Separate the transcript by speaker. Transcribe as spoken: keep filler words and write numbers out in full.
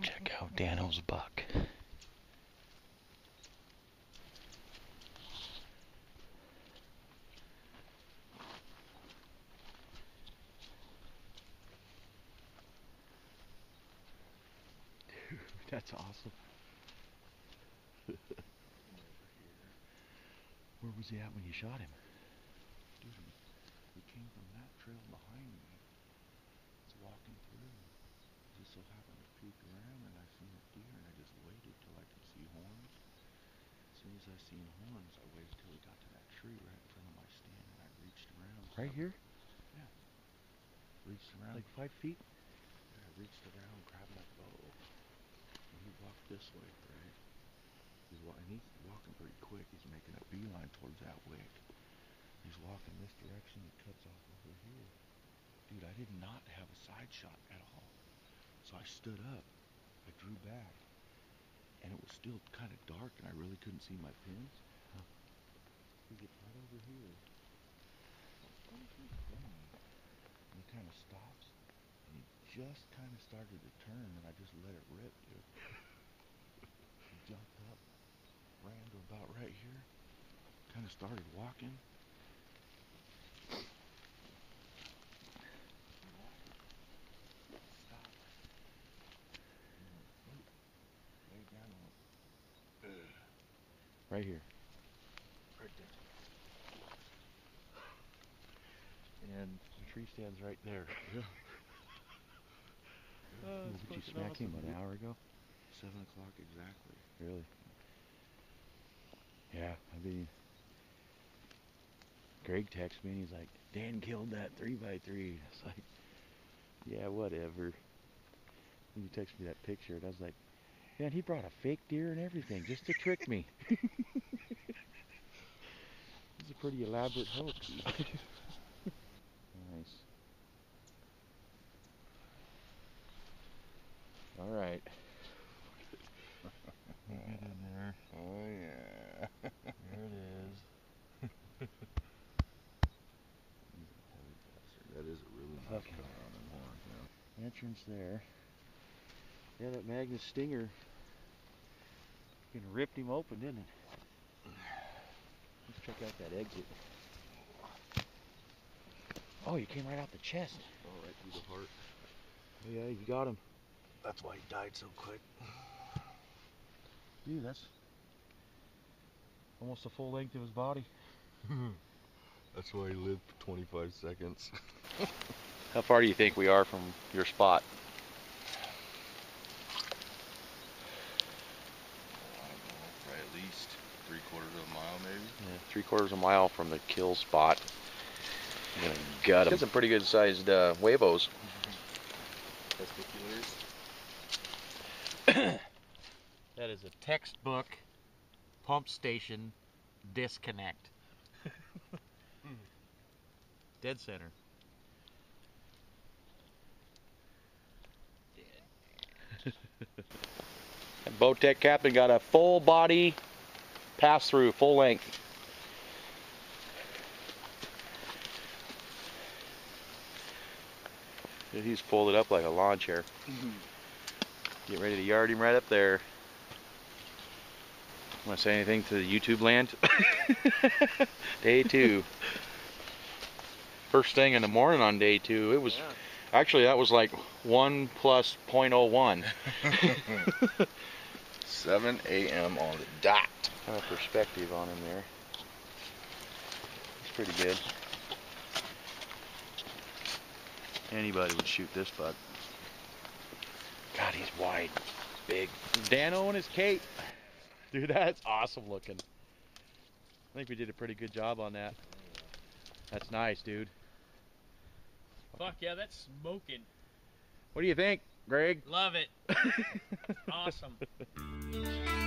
Speaker 1: Check out Dano's buck. Dude, that's awesome. Where was he at when you shot him?
Speaker 2: Dude, he came from that trail behind me. It's walking through. Just so happened to peek around and I seen a deer and I just waited till I could see horns. As soon as I seen horns, I waited till he got to that tree right in front of my stand and I reached around.
Speaker 1: Right here?
Speaker 2: Yeah. Reached around.
Speaker 1: Like five feet?
Speaker 2: Yeah, I reached around, grabbed my bow. And he walked this way, right? He's wa and he's walking pretty quick. He's making a beeline towards that wick. He's walking this direction. He cuts off over here. Dude, I did not have a side shot at all. So I stood up. I drew back. And it was still kind of dark and I really couldn't see my pins. Huh. He gets right over here. What is he doing? And he kind of stops. And he just kind of started to turn and I just let it rip, dude. He jumped up. Ran to about right here. Kind of started walking.
Speaker 1: Right here.
Speaker 2: Right there. And the tree stands right there. Yeah.
Speaker 1: Oh, did you smack awesome. him about an hour ago?
Speaker 2: Seven o'clock exactly.
Speaker 1: Really? Yeah, I mean, Greg texted me and he's like, Dan killed that three by three. It's like, yeah, whatever. And he texted me that picture and I was like, man, he brought a fake deer and everything just to trick me. It's a pretty elaborate hoax. Nice. All right.
Speaker 2: Get in there. Oh yeah. There it is. That is a really nice
Speaker 1: Okay.
Speaker 2: color on them horns, man.
Speaker 1: Entrance there. Yeah, that Magnus Stinger fucking ripped him open, didn't it? Let's check out that exit. Oh, you came right out the chest.
Speaker 2: Oh, right through the heart.
Speaker 1: Oh, yeah, you got him.
Speaker 2: That's why he died so quick.
Speaker 1: Dude, that's almost the full length of his body.
Speaker 2: That's why he lived for twenty-five seconds.
Speaker 1: How far do you think we are from your spot?
Speaker 2: I don't know, probably at least three quarters of a mile maybe.
Speaker 1: Yeah, three quarters of a mile from the kill spot. I'm gonna gut him. Got some pretty good sized uh, huevos.
Speaker 2: Testiculars.
Speaker 3: That is a textbook pump station disconnect. Dead center.
Speaker 1: That Bowtech captain got a full body pass through, full length. He's folded up like a lawn chair. Get ready to yard him right up there. Want to say anything to the YouTube land? Day two. First thing in the morning on day two. It was yeah. Actually that was like one plus point oh one.
Speaker 2: seven A M on the dot.
Speaker 1: Kind of perspective on him there. It's pretty good. Anybody would shoot this buck. God, he's wide, big. Dano and his cape. Dude, that's awesome looking. I think we did a pretty good job on that. That's nice, dude.
Speaker 3: Fuck yeah, that's smoking.
Speaker 1: What do you think, Greg?
Speaker 3: Love it. Awesome.